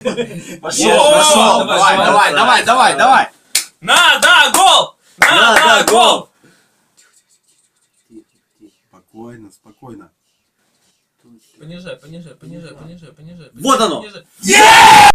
Пошел. Давай. Надо гол! Надо гол! Спокойно. Понижай. Вот оно! Понижай.